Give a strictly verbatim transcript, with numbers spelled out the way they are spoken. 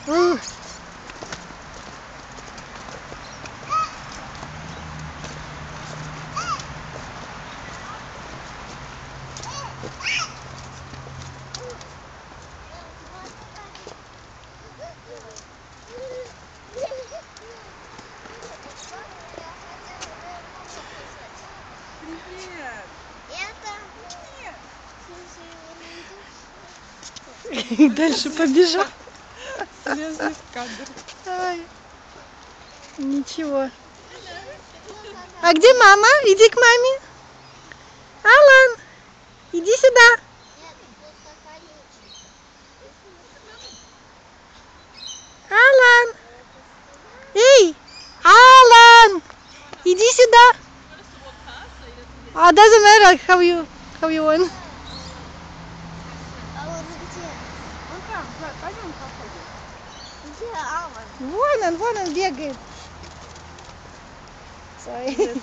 Ух. И дальше побежал. Слезли в кадр. Ай. Ничего. А где мама? Иди к маме. Алан, иди сюда. Алан. Эй, Алан, иди сюда. Ah, doesn't matter how you how you want. Пойдем походим. Где Алан? Вон он, вон он бегает. Sorry.